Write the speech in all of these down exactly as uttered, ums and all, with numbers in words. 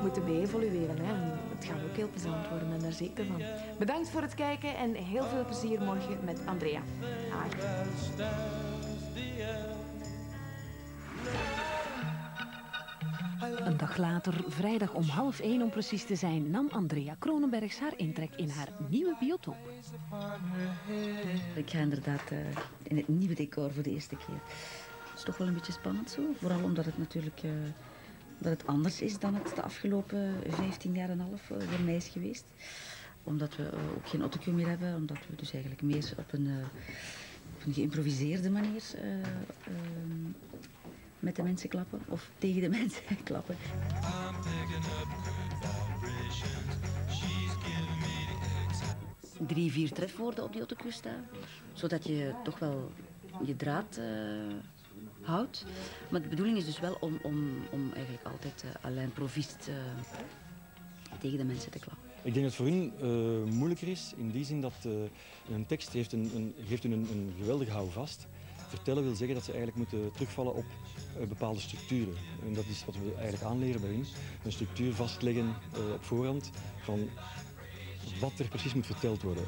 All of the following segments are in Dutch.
moeten mee evolueren. Hè. En het gaat ook heel plezant worden, ben daar zeker van. Bedankt voor het kijken en heel veel plezier morgen met Andrea. Dag. Een dag later, vrijdag om half één om precies te zijn, nam Andrea Kronenbergs haar intrek in haar nieuwe biotoop. Ik ga inderdaad uh, in het nieuwe decor voor de eerste keer. Het is toch wel een beetje spannend zo, vooral omdat het natuurlijk uh, dat het anders is dan het de afgelopen vijftien jaar en een half uh, voor mij is geweest. Omdat we uh, ook geen autocue meer hebben, omdat we dus eigenlijk meer op een, uh, op een geïmproviseerde manier uh, uh, met de mensen klappen, of tegen de mensen klappen. Drie, vier trefwoorden op die autocue staan, zodat je toch wel je draad uh, houdt. Maar de bedoeling is dus wel om, om, om eigenlijk altijd uh, à l'improviste uh, tegen de mensen te klappen. Ik denk dat het voor hun uh, moeilijker is, in die zin dat uh, een tekst heeft een, een, geeft hun een, een geweldige houvast. Vertellen wil zeggen dat ze eigenlijk moeten terugvallen op uh, bepaalde structuren. En dat is wat we eigenlijk aanleren bij hun. Een structuur vastleggen uh, op voorhand van wat er precies moet verteld worden.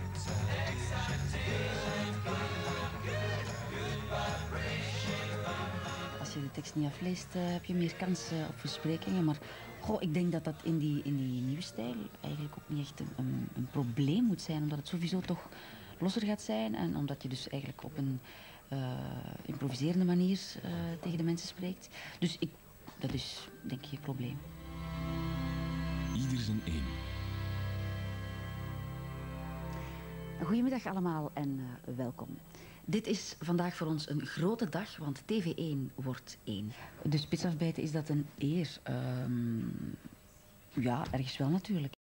Als je de tekst niet afleest, uh, heb je meer kans uh, op versprekingen. Maar goh, ik denk dat dat in die, in die nieuwe stijl eigenlijk ook niet echt een, een, een probleem moet zijn. Omdat het sowieso toch losser gaat zijn. En omdat je dus eigenlijk op een uh, improviserende manier uh, tegen de mensen spreekt. Dus ik, dat is denk ik geen probleem. Ieder zijn één. Goedemiddag allemaal en uh, welkom. Dit is vandaag voor ons een grote dag, want T V één wordt één. De spitsafbijten, is dat een eer? Um, ja, ergens wel natuurlijk.